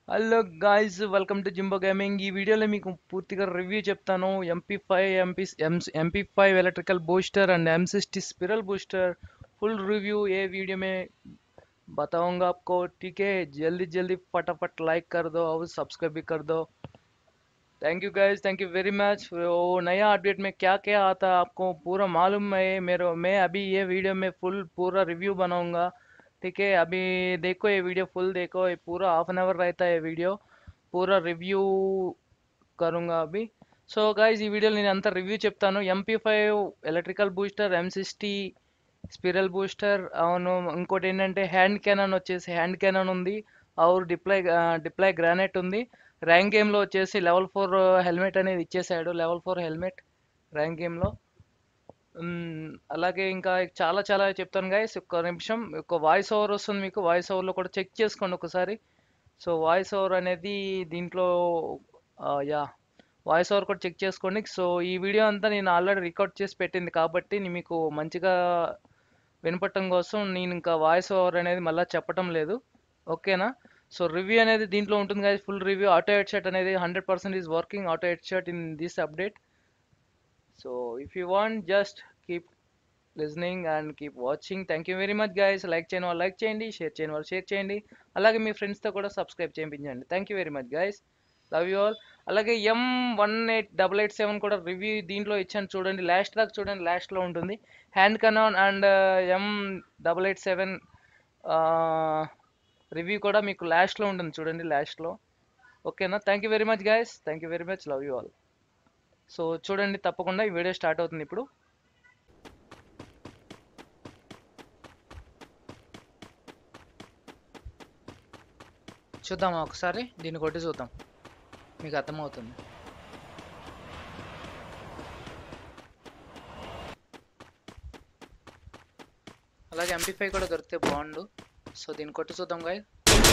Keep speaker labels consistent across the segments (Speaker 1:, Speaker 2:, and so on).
Speaker 1: Hello guys, welcome to Jimbo gaming. ఈ వీడియోలో మీకు పూర్తిగా రివ్యూ చెప్తాను. MP5 electrical booster and M60 spiral booster full review ये वीडियो में बताऊंगा आपको. ठीक है, जल्दी जल्दी फटाफट लाइक कर दो और सब्सक्राइब भी कर दो. Thank you guys, thank you very much. वो नया अपडेट में क्या क्या आता है आपको पूरा मालूम है. मैं अभी ये वीडियो में पूरा रिव्यू बनाऊंगा. ठीक है, अभी देखो ये वीडियो फुल देखो. ये पूरा हाफ एन आवर रहता है वीडियो. पूरा रिव्यू करूंगा अभी. సో గైస్, ఈ వీడియోలో నేను అంతా రివ్యూ చెప్తాను. MP5 electrical booster, M60 spiral booster. అవును, ఇంకోటి ఏంటంటే హ్యాండ్ క్యానన్ ఉంది. और డిప్లాయ్ గ్రానైట్ ఉంది. ర్యాంక్ గేమ్లో వచ్చేసి లెవెల్ 4 హెల్మెట్ అనేది ఇచ్చేసాడు. లెవెల్ 4 హెల్మెట్ ర్యాంక్ గేమ్లో. అలాగే ఇంకా చాలా చాలా చెప్తాను గైస్. ఒక్క నిమిషం, ఒక వాయిస్ ఓవర్ వస్తుంది మీకు. వాయిస్ ఓవర్లో కూడా చెక్ చేసుకోండి ఒకసారి. సో వాయిస్ ఓవర్ అనేది దీంట్లో యా వాయిస్ ఓవర్ కూడా చెక్ చేసుకోండి. సో ఈ వీడియో అంతా నేను ఆల్రెడీ రికార్డ్ చేసి పెట్టింది కాబట్టి మీకు మంచిగా వినపడటం కోసం నేను ఇంకా వాయిస్ ఓవర్ అనేది మళ్ళీ చెప్పటం లేదు. ఓకేనా? సో రివ్యూ అనేది దీంట్లో ఉంటుంది కదా, full review. Auto head shot అనేది 100% is working. Auto head shot in this update. So if you want just keep listening and keep watching. Thank you very much guys. Like చేయని వాళ్ళు like చేయండి, share చేయని వాళ్ళు share చేయండి. అలాగే మీ ఫ్రెండ్స్తో కూడా సబ్స్క్రైబ్ చేయించండి. Thank you very much guys, love you all. అలాగే M18887 కూడా రివ్యూ దీంట్లో ఇచ్చాను చూడండి. లాస్ట్ దాకా చూడండి, లాస్ట్లో ఉంటుంది. Hand Canon and M887 review కూడా మీకు లాస్ట్లో ఉంటుంది చూడండి, లాస్ట్లో. ఓకేనా? Thank you very much guys, thank you very much, love you all. So చూడండి తప్పకుండా, ఈ వీడియో స్టార్ట్ అవుతుంది ఇప్పుడు. చూద్దామా ఒకసారి, దీన్ని కొట్టి చూద్దాం, మీకు అర్థమవుతుంది. అలాగే MP5 కూడా దొరికితే బాగుండు. సో దీన్ని కొట్టి చూద్దాం గాయ్.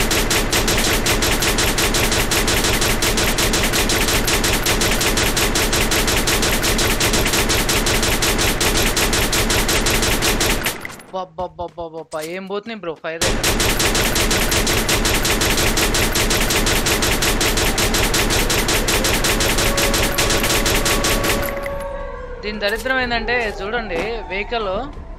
Speaker 1: బాబా ఏం పోతున్నాయి బ్రో ఫైర్. దీని దరిద్రం ఏంటంటే చూడండి, వెహికల్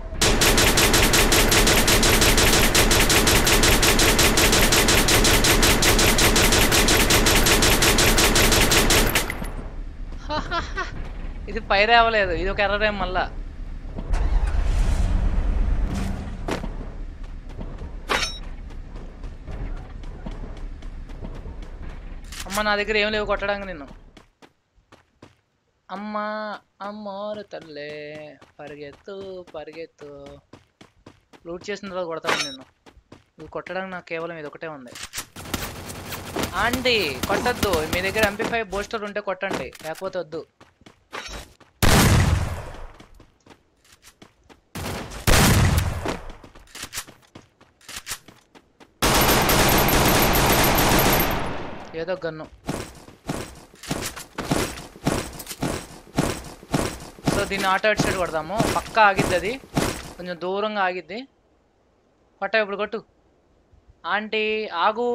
Speaker 1: ఇది ఫైర్ అవ్వలేదు. ఇది ఒక ఎర్రర్ ఏం మళ్ళా. అమ్మ నా దగ్గర ఏం లేవు కొట్టడానికి నిన్ను. అమ్మోరు తల్లే, పరిగెత్తు పరిగెత్తు. లూట్ చేసిన తర్వాత కొడతాను నిన్ను. ఇది కొట్టడానికి నాకు కేవలం ఇది ఒకటే ఉంది. ఆంటీ కొట్టద్దు. మీ దగ్గర MP5 బూస్టర్ ఉంటే కొట్టండి, లేకపోతే వద్దు. ఏదో గన్ను. సో దీన్ని ఆటో హెడ్ షాట్ కొడదాము. పక్కా ఆగిద్ది, అది కొంచెం దూరంగా ఆగిద్ది. కొట్ట ఇప్పుడు కొట్టు. ఆంటీ ఆగు.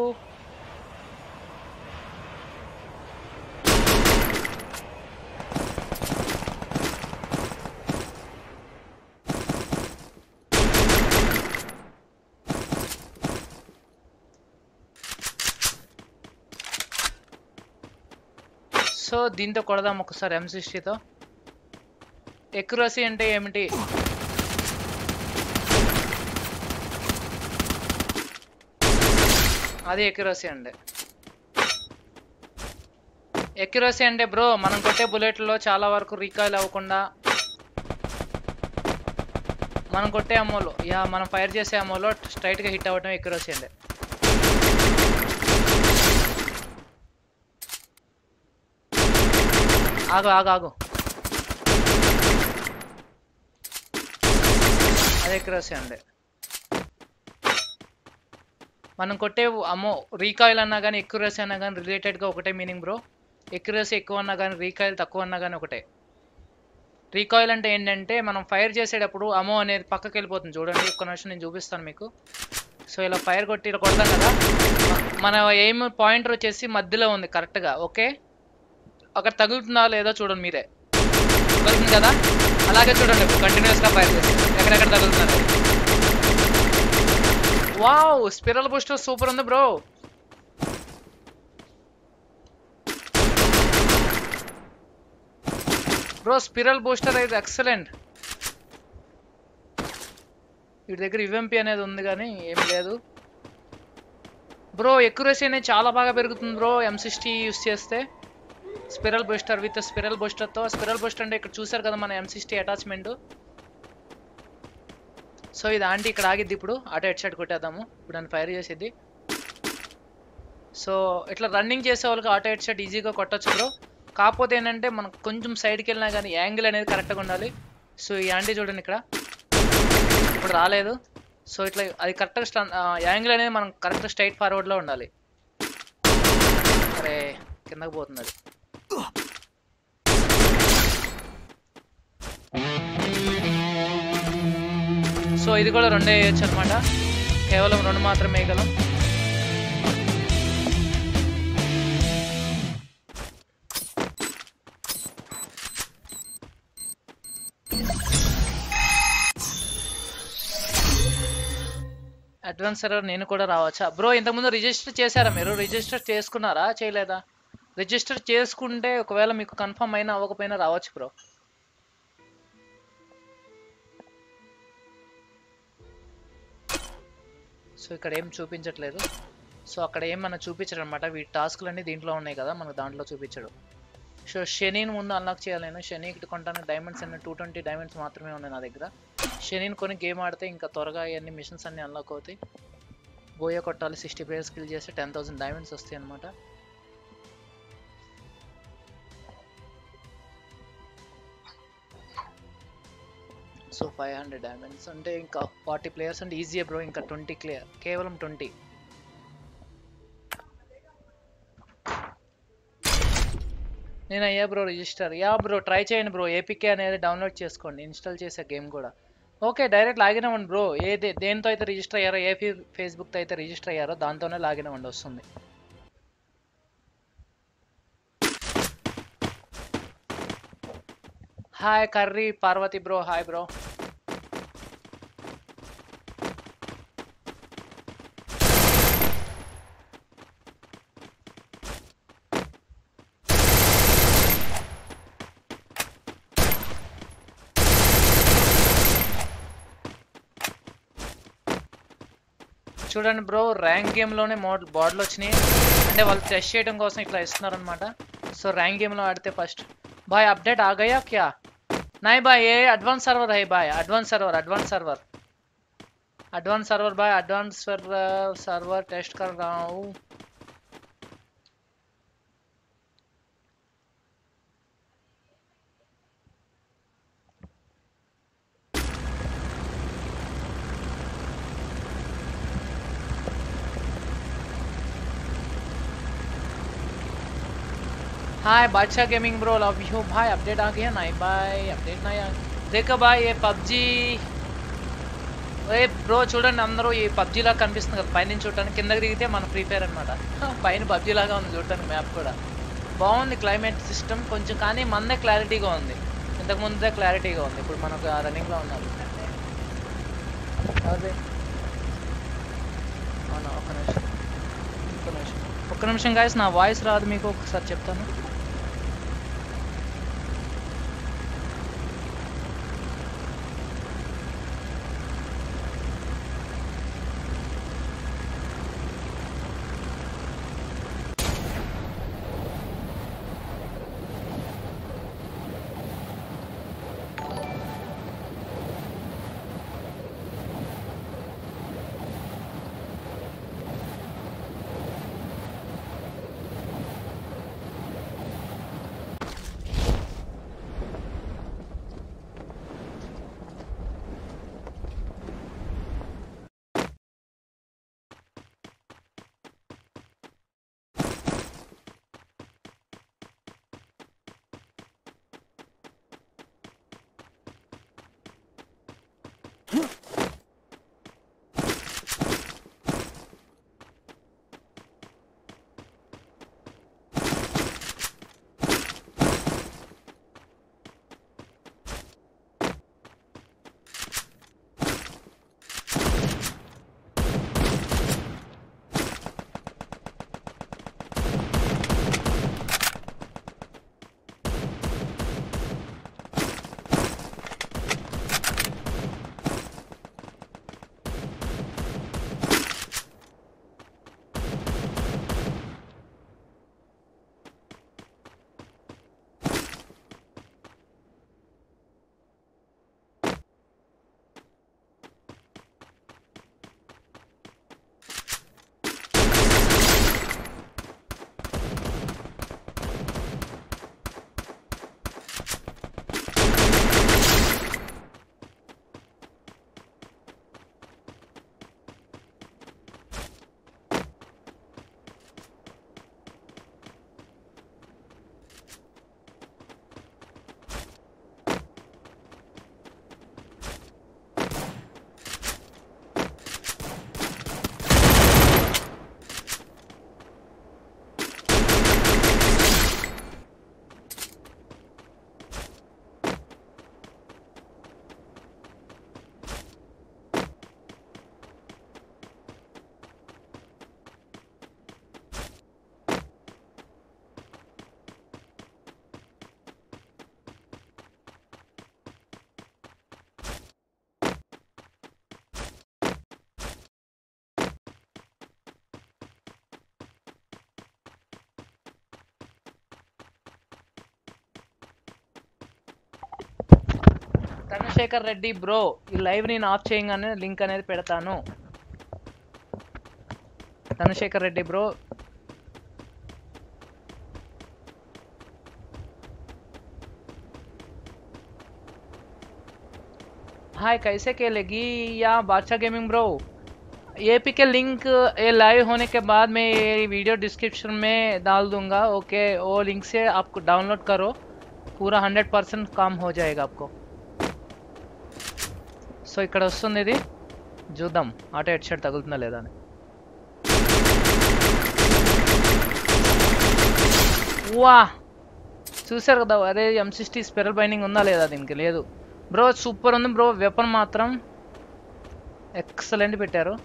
Speaker 1: సో దీంతో కొడదాం ఒకసారి M60తో. ఎక్యురసీ అంటే ఏమిటి? అది ఎక్యురసీ అంటే బ్రో, మనం కొట్టే బుల్లెట్లలో చాలా వరకు రీకాయిల్ అవ్వకుండా మనం కొట్టే అమ్మోలో, మనం ఫైర్ చేసే అమ్మోలో స్ట్రైట్గా హిట్ అవ్వటం ఎక్యురసీ అంటే. ఆగు ఆగు ఆగు, అదే ఎక్యురసీ అంటే. మనం కొట్టే అమ్మో రీకాయిల్ అన్నా కానీ ఎక్యురసీ అన్నా కానీ రిలేటెడ్గా ఒకటే మీనింగ్ బ్రో. ఎక్యురసీ ఎక్కువ అన్నా కానీ రీకాయిల్ తక్కువ అన్నా కానీ ఒకటే. రీకాయిల్ అంటే ఏంటంటే మనం ఫైర్ చేసేటప్పుడు అమో అనేది పక్కకి వెళ్ళిపోతుంది చూడండి. ఒక్క నిమిషం నేను చూపిస్తాను మీకు. సో ఇలా ఫైర్ కొట్టి ఇలా కొడతాం కదా, మన ఎయిమ్ పాయింటర్ వచ్చేసి మధ్యలో ఉంది కరెక్ట్గా. ఓకే, అక్కడ తగులుతుందా లేదా చూడండి మీరే. తగులుతుంది కదా, అలాగే చూడండి కంటిన్యూస్గా ఫైర్ చేసి ఎక్కడెక్కడ తగులుతున్నారు. వావ్, స్పిరల్ బూస్టర్ సూపర్ ఉంది బ్రో. బ్రో స్పిరల్ బూస్టర్ అయితే ఎక్సలెంట్. వీటి దగ్గర యుఎంపీ అనేది ఉంది కానీ ఏమి లేదు బ్రో. ఎక్యురసీ అనేది చాలా బాగా పెరుగుతుంది బ్రో M60 యూస్ చేస్తే. స్పిరల్ బూస్టర్ విత్ స్పిరల్ బూస్టర్తో. స్పిరల్ బూస్టర్ అంటే ఇక్కడ చూసారు కదా మన M60 అటాచ్మెంట్. సో ఇది ఆంటీ ఇక్కడ ఆగిద్ది. ఇప్పుడు ఆటో హెడ్ షాట్ కొట్టేద్దాము. ఇప్పుడు నన్ను ఫైర్ చేసేది. సో ఇట్లా రన్నింగ్ చేసే వాళ్ళకి ఆటో హెడ్ షాట్ ఈజీగా కొట్టచ్చు బ్రో. కాకపోతే ఏంటంటే మనం కొంచెం సైడ్కి వెళ్ళినా కానీ యాంగిల్ అనేది కరెక్ట్గా ఉండాలి. సో ఈ ఆంటీ చూడండి ఇక్కడ ఇప్పుడు రాలేదు. సో ఇట్లా అది కరెక్ట్గా యాంగిల్ అనేది మనం కరెక్ట్గా స్ట్రైట్ ఫార్వర్డ్లో ఉండాలి. అరే కిందకు పోతుంది అది. సో ఇది కూడా రెండే వేయచ్చు అనమాట. కేవలం 2 మాత్రమే వేయగలం. అడ్వాన్స్ సర్వర్ నేను కూడా రావచ్చా బ్రో? ఇంతకుముందు రిజిస్టర్ చేశారా మీరు? రిజిస్టర్ చేసుకున్నారా చేయలేదా? రిజిస్టర్ చేసుకుంటే ఒకవేళ మీకు కన్ఫర్మ్ అయినా అవ్వకపోయినా రావచ్చు బ్రో. సో ఇక్కడ ఏం చూపించట్లేదు. సో అక్కడ ఏం మనం చూపించడు అనమాట. వీటి టాస్క్లన్నీ దీంట్లో ఉన్నాయి కదా, మనకు దాంట్లో చూపించడు. సో శనిని ముందు అన్లాక్ చేయాలి నేను. శని ఇక్కడ కొంటాను. డైమండ్స్ అన్ని 220 డైమండ్స్ మాత్రమే ఉన్నాయి నా దగ్గర. శనిని కొని గేమ్ ఆడితే ఇంకా త్వరగా ఇవన్నీ మిషన్స్ అన్ని అన్లాక్ అవుతాయి. బోయా కొట్టాలి, 60 ప్లేయర్స్ కిల్ చేస్తే 10,000 డైమండ్స్ వస్తాయి అనమాట. సో 500 డైమండ్స్ అంటే ఇంకా 40 ప్లేయర్స్ అంటే ఈజీ బ్రో. ఇంకా 20 క్లియర్, కేవలం 20. నేను అయ్యా bro register. Yeah bro try చేయండి బ్రో. ఏపీకే అనేది డౌన్లోడ్ చేసుకోండి, ఇన్స్టాల్ చేసే గేమ్ కూడా. ఓకే డైరెక్ట్ లాగిన్ అవ్వండి బ్రో. దేంతో అయితే రిజిస్టర్ అయ్యారో, ఫేస్బుక్తో అయితే రిజిస్టర్ అయ్యారో దాంతోనే లాగిన్ అవ్వండి, వస్తుంది. Hi Karri Parvathi bro. Hi bro. చూడండి బ్రో, ర్యాంక్ గేమ్లోనే బాడీలు వచ్చినాయి. అంటే వాళ్ళు టెస్ట్ చేయడం కోసం ఇట్లా ఇస్తున్నారు అనమాట. సో ర్యాంక్ गेम आड़ते फर्स्ट भाई अपडेट आ गया क्या? नहीं भाई ये एडवांस सर्वर है भाई, एडवांस सर्वर भाई, एडवांस सर्वर टेस्ट कर रहा हूँ। Hi Badshah gaming bro, love you भाई। अपडेट आ गया? नहीं भाई अपडेट नहीं आ। देखो भाई ये पबजी బ్రో చూడండి అందరూ ఈ పబ్జీ లాగా కనిపిస్తుంది కదా పైన చూడటానికి, కిందకి దిగితే మన ఫ్రీ ఫైర్ అనమాట. పైన పబ్జీ లాగా ఉంది చూడటానికి, మ్యాప్ కూడా బాగుంది. క్లైమేట్ సిస్టమ్ కొంచెం కానీ మందే క్లారిటీగా ఉంది, ఇంతకు ముందే క్లారిటీగా ఉంది. ఇప్పుడు మనకు రన్నింగ్లో ఉన్నారు. అదే అవునా, ఒక్క నిమిషం గాయస్, నా వాయిస్ రాదు మీకు, ఒకసారి చెప్తాను. చంద్రశేఖర్ రెడ్డి బ్రో, ఈ లైవ్ నేను ఆఫ్ చేయగానే లింక్ అనేది పెడతాను. చంద్రశేఖర్ రెడ్డి బ్రో, हाय कैसे के लगी या Badshah gaming bro. APK link ये लाइव होने के बाद मैं ये वीडियो डिस्क्रिप्शन में डाल दूंगा. ओके, वो लिंक से आपको डाउनलोड करो, पूरा 100% काम हो जाएगा आपको. సో ఇక్కడ వస్తుంది, ఇది చూద్దాం ఆటో హెడ్ షాట్ తగులుతుందా లేదా అని. వా, చూసారు కదా, అరే M60 స్పెరల్ బైండింగ్ ఉందా లేదా దీనికి? లేదు బ్రో, సూపర్ ఉంది బ్రో, వెపన్ మాత్రం ఎక్సలెంట్ పెట్టారు.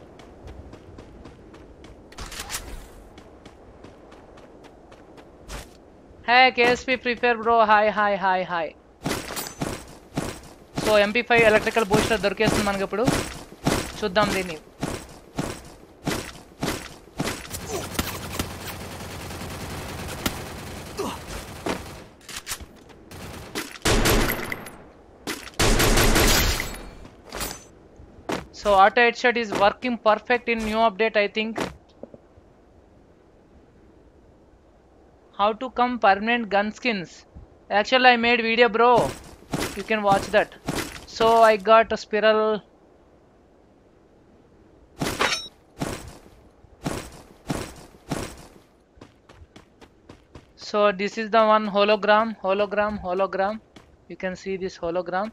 Speaker 1: Hey KSP free fire bro, hi hi hi hi. So MP5 electrical booster దొరికేస్తుంది మనకి ఇప్పుడు. చూద్దాం దీన్ని. So auto headshot is working perfect in new update, I think. How to come permanent gun skins? Actually I made video bro, you can watch that. So I got a spiral. So this is the one hologram. You can see this hologram.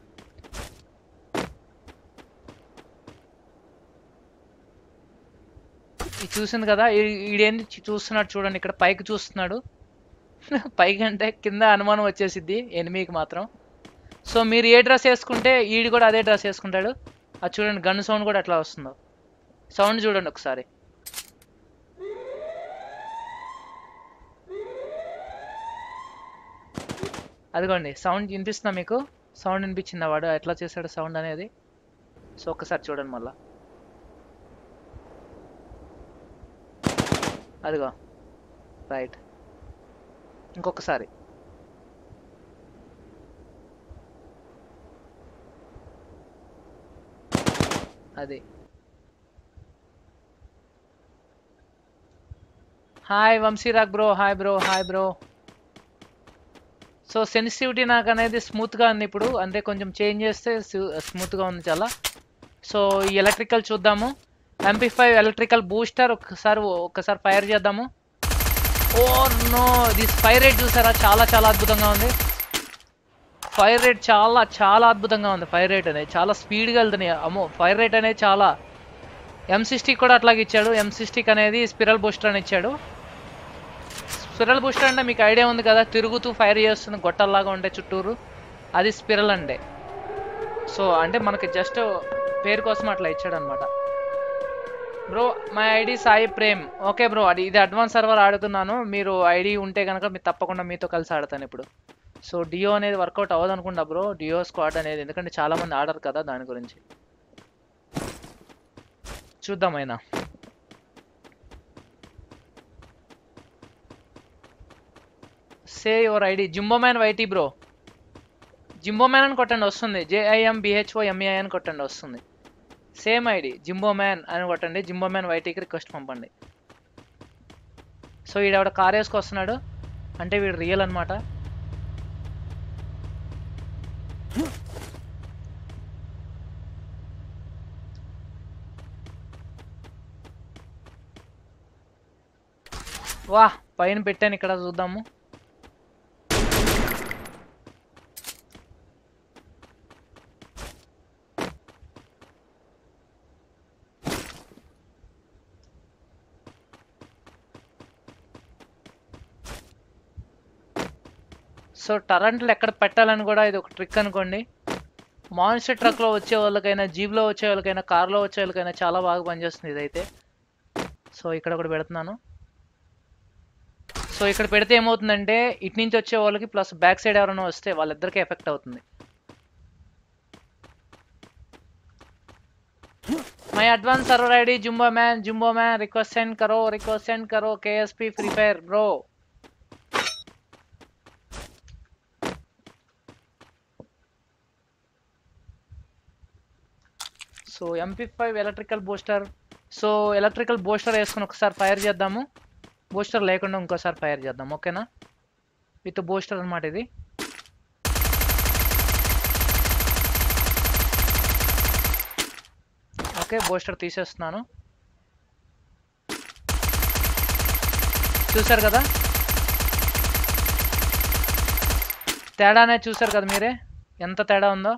Speaker 1: చూసింది కదా, ఈడేంది చూస్తున్నాడు చూడండి, ఇక్కడ పైకి చూస్తున్నాడు. పైకి అంటే కింద అనుమానం వచ్చేసిద్ది ఎనిమికి మాత్రం. సో మీరు ఏ డ్రెస్ వేసుకుంటే ఈడు కూడా అదే డ్రెస్ వేసుకుంటాడు. అది చూడండి, గన్ సౌండ్ కూడా ఎట్లా వస్తుందో. సౌండ్ చూడండి ఒకసారి. అదిగోండి, సౌండ్ వినిపిస్తుందా మీకు? సౌండ్ వినిపించిందా వాడు ఎట్లా చేశాడు సౌండ్ అనేది? సో ఒక్కసారి చూడండి మళ్ళా. అదిగో రైట్, ఇంకొకసారి. అది. Hi Vamshirag bro, hi bro, hi bro. So sensitivity నాకు అనేది స్మూత్గా ఉంది ఇప్పుడు, అంటే కొంచెం చేంజ్ చేస్తే స్మూత్గా ఉంది చాలా. సో ఈ ఎలక్ట్రికల్ చూద్దాము. MP5 ఎలక్ట్రికల్ బూస్టర్ ఒకసారి ఫైర్ చేద్దాము. Oh no, this fire rate చూసారా, చాలా చాలా అద్భుతంగా ఉంది. ఫైర్ రేట్ చాలా చాలా అద్భుతంగా ఉంది. ఫైర్ రేట్ అనేది చాలా స్పీడ్గా వెళ్తున్నాయి. అమ్మో, ఫైర్ రేట్ అనేది చాలా. M60 కూడా అట్లాగే ఇచ్చాడు. M60 అనేది స్పిరల్ బూస్టర్ అని ఇచ్చాడు. స్పిరల్ బూస్టర్ అంటే మీకు ఐడియా ఉంది కదా, తిరుగుతూ ఫైర్ చేస్తుంది, గొట్టల్లాగా ఉండే చుట్టూరు, అది స్పిరల్ అంటే. సో అంటే మనకి జస్ట్ పేరు కోసం అట్లా ఇచ్చాడు అనమాట. Bro my ID Sai Prem. Okay bro, ఇది అడ్వాన్స్ సర్వర్ ఆడుతున్నాను. మీరు ఐడి ఉంటే కనుక మీరు తప్పకుండా మీతో కలిసి ఆడతాను ఇప్పుడు. సో డియో అనేది వర్కౌట్ అవ్వదు అనుకుంటా బ్రో, డియో స్క్వాడ్ అనేది, ఎందుకంటే చాలా మంది ఆడరు కదా దాని గురించి. చూద్దామైనా. Say your ID Jimbo man YT bro. Jimbo man అని కొట్టండి వస్తుంది. JIMBHOMEI అని కొట్టండి వస్తుంది. సేమ్ ఐడి జింబో మ్యాన్ అని కొట్టండి. జింబో మ్యాన్ వైటీకి రిక్వెస్ట్ పంపండి. సో వీడు కార్ వేసుకొస్తున్నాడు అంటే వీడు రియల్ అనమాట. వా, పైన పెట్టాను ఇక్కడ, చూద్దాము. సో టరెంట్లు ఎక్కడ పెట్టాలని కూడా ఇది ఒక ట్రిక్ అనుకోండి. మాన్స్టర్ ట్రక్లో వచ్చే వాళ్ళకైనా, జీప్లో వచ్చే వాళ్ళకైనా, కార్లో వచ్చే వాళ్ళకైనా చాలా బాగా పనిచేస్తుంది ఇదైతే. సో ఇక్కడ ఒకటి పెడుతున్నాను. సో ఇక్కడ పెడితే ఏమవుతుందంటే ఇటు నుంచి వచ్చే వాళ్ళకి ప్లస్ బ్యాక్ సైడ్ ఎవరైనా వస్తే వాళ్ళిద్దరికీ ఎఫెక్ట్ అవుతుంది. My advance server ID jumbo man request send కరో KSP free fire bro. So MP5 electrical booster. So electrical booster వేసుకుని ఒకసారి ఫైర్ చేద్దాము. బూస్టర్ లేకుండా ఇంకోసారి ఫైర్ చేద్దాం, ఓకేనా? విత్ బూస్టర్ అనమాట ఇది. ఓకే, బూస్టర్ తీసేస్తున్నాను. చూసారు కదా తేడానే, చూసారు కదా మీరే ఎంత తేడా ఉందో,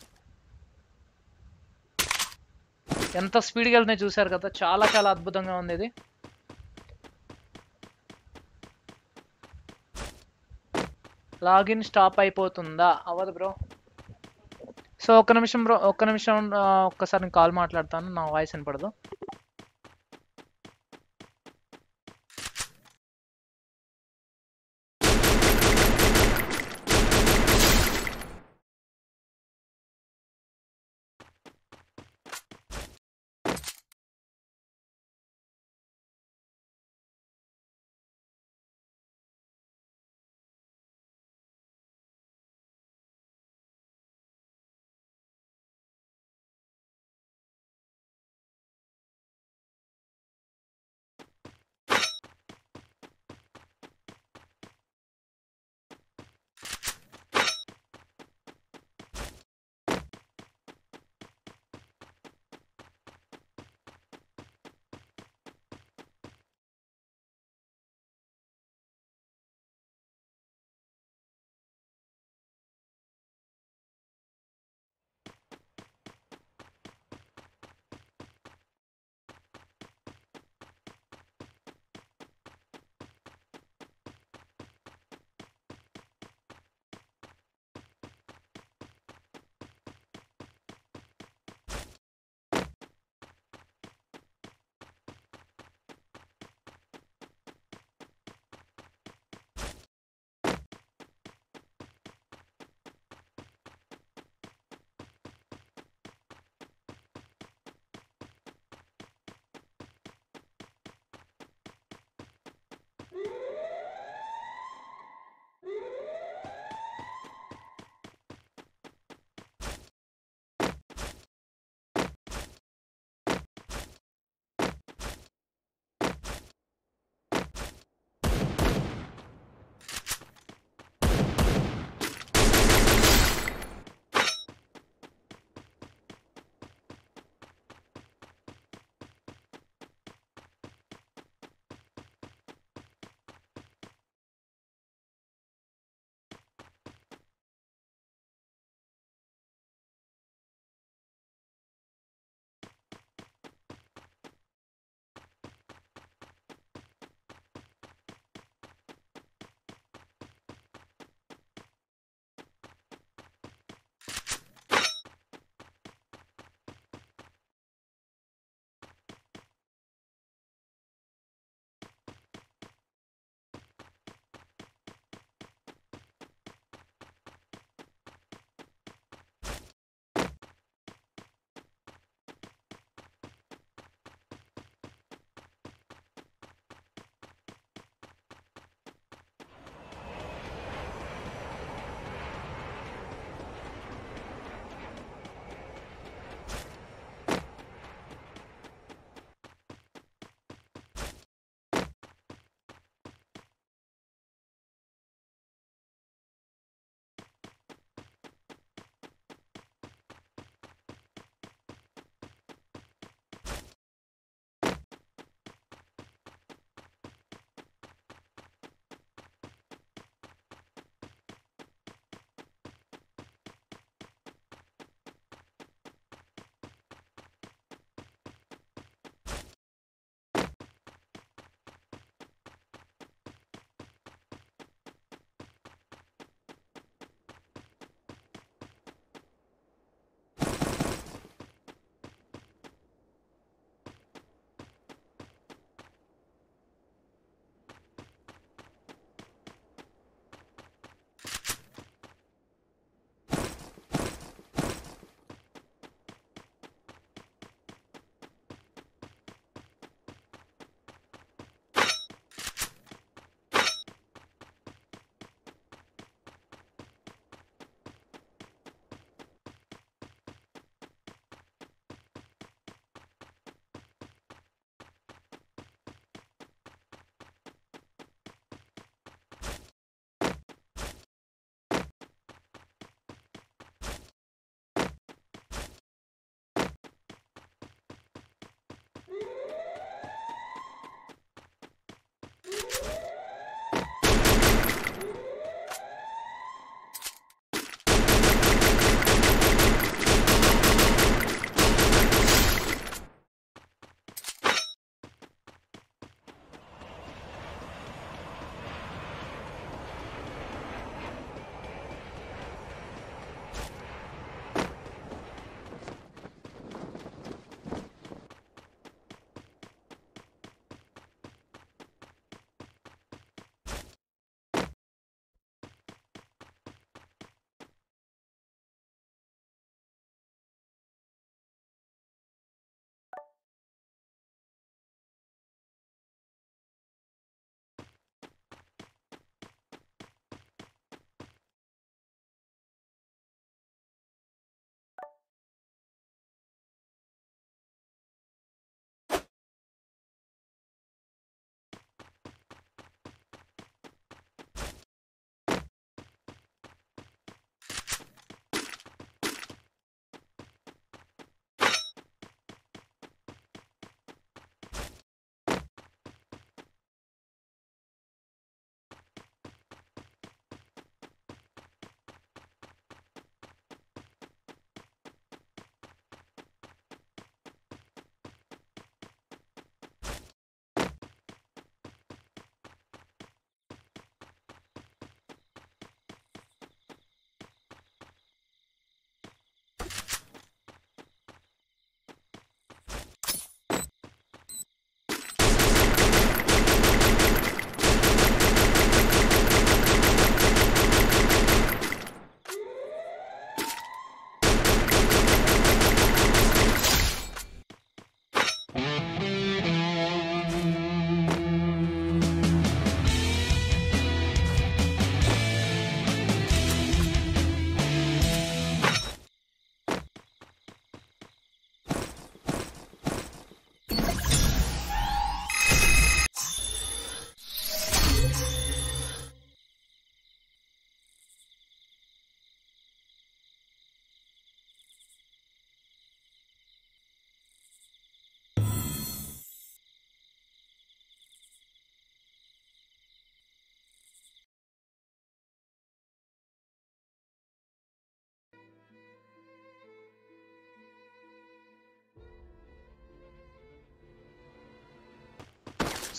Speaker 1: ఎంత స్పీడ్గా వెళ్తున్నాయి చూసారు కదా, చాలా చాలా అద్భుతంగా ఉంది ఇది. లాగిన్ స్టాప్ అయిపోతుందా? అవ్వదు బ్రో. సో ఒక్క నిమిషం బ్రో, ఒక్క నిమిషం, ఒక్కసారి నేను కాల్ మాట్లాడతాను, నా వాయిస్ వినపడదు.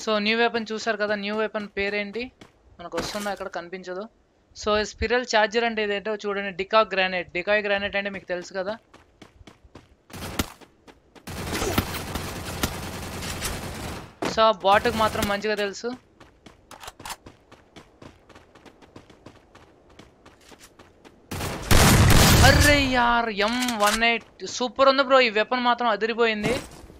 Speaker 1: సో న్యూ వెపన్ చూసారు కదా, న్యూ వెపన్ పేరేంటి మనకు వస్తుందా, అక్కడ కనిపించదు. సో స్పిరల్ ఛార్జర్ అంటే ఇదేంటో చూడండి, డికాయ్ గ్రానైట్ అంటే మీకు తెలుసు కదా. సో బాట్కి మాత్రం మంచిగా తెలుసు. అర్రే యార్, M18 సూపర్ ఉంది బ్రో, ఈ వెపన్ మాత్రం అదిరిపోయింది.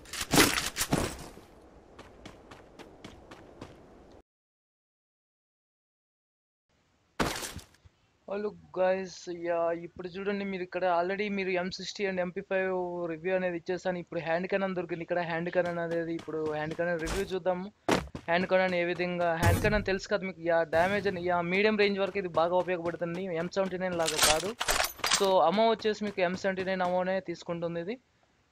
Speaker 1: హలో గైస్, యా ఇప్పుడు చూడండి, మీరు ఇక్కడ ఆల్రెడీ మీరు M60 అండ్ MP5 రివ్యూ అనేది ఇచ్చేసాను. ఇప్పుడు హ్యాండ్ కనన్ దొరికింది ఇక్కడ. హ్యాండ్ కనన్ అనేది ఇప్పుడు హ్యాండ్ కనన్ రివ్యూ చూద్దాము. హ్యాండ్ కనన్ ఏ విధంగా, హ్యాండ్ కనన్ తెలుసు కదా మీకు, యా డ్యామేజ్ అని, యా మీడియం రేంజ్ వరకు ఇది బాగా ఉపయోగపడుతుంది, M79 లాగా కాదు. సో అమో వచ్చేసి మీకు M79 అమోనే తీసుకుంటుంది ఇది.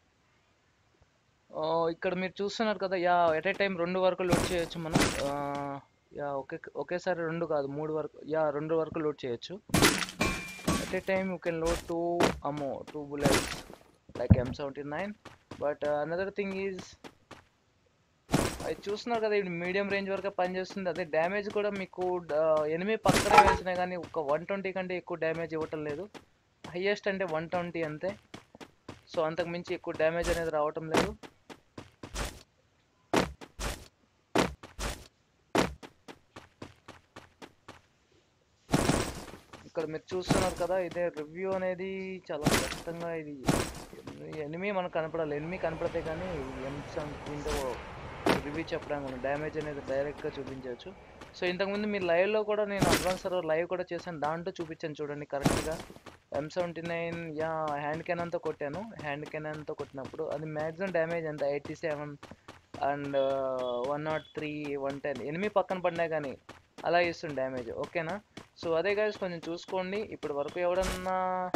Speaker 1: ఇక్కడ మీరు చూస్తున్నారు కదా, యా ఎట్ ఏ టైం 2 వరకు లోడ్ చేయొచ్చు మనం. యా ఒకేసారి 2 కాదు 3 వరకు, యా 2 వరకు లోడ్ చేయొచ్చు. At a time you can load 2 bullets like M79. But another thing is, అది చూస్తున్నారు కదా, ఇది మీడియం రేంజ్ వరకు పనిచేస్తుంది. అదే డ్యామేజ్ కూడా మీకు ఎనిమిది పక్కన వేసినా కానీ ఒక 120 కంటే ఎక్కువ డ్యామేజ్ ఇవ్వటం లేదు. హైయెస్ట్ అంటే 120 అంతే. సో అంతకు మించి ఎక్కువ డ్యామేజ్ అనేది రావటం లేదు. ఇక్కడ మీరు చూస్తున్నారు కదా, ఇదే రివ్యూ అనేది చాలా కష్టంగా, ఇది ఎనిమి మనకు కనపడాలి, ఎనిమి కనపడితే కానీ దీంతో రివ్యూ చెప్పడానికి డ్యామేజ్ అనేది డైరెక్ట్గా చూపించవచ్చు. సో ఇంతకుముందు మీరు లైవ్లో కూడా నేను అడ్వాన్స్ సర్వర్ లైవ్ కూడా చేశాను, దాంట్లో చూపించాను చూడండి కరెక్ట్గా. M79 యా హ్యాండ్ కెనాన్తో కొట్టాను. హ్యాండ్ కెనాన్తో కొట్టినప్పుడు అది మ్యాక్సిమం డ్యామేజ్ ఎంత 87 అండ్ 103 110 ఎనిమి పక్కన పడినా కానీ అలా ఇస్తుంది డ్యామేజ్, ఓకేనా. సో అదే గైస్, కొంచెం చూసుకోండి. ఇప్పటి వరకు ఎవడన్నా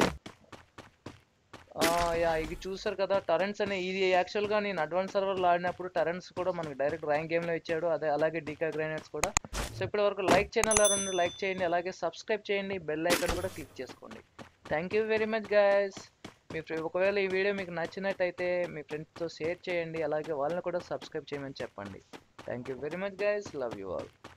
Speaker 1: యా ఇది చూసారు కదా, టరెంట్స్ అనే ఇది యాక్చువల్గా నేను అడ్వాన్స్ సర్వర్లో ఆడినప్పుడు టరెంట్స్ కూడా మనకు డైరెక్ట్ ర్యాంక్ గేమ్లో ఇచ్చాడు, అదే అలాగే డికాయ్ గ్రైనేట్స్ కూడా. సో ఇప్పటి వరకు లైక్ ఛానల్ లైక్ చేయండి, అలాగే సబ్స్క్రైబ్ చేయండి, బెల్ ఐకాన్ కూడా క్లిక్ చేసుకోండి. Thank you very much guys. ఒకవేళ ఈ వీడియో మీకు నచ్చినట్టయితే మీ ఫ్రెండ్స్తో షేర్ చేయండి, అలాగే వాళ్ళని కూడా సబ్స్క్రైబ్ చేయమని చెప్పండి. Thank you very much guys, love you all.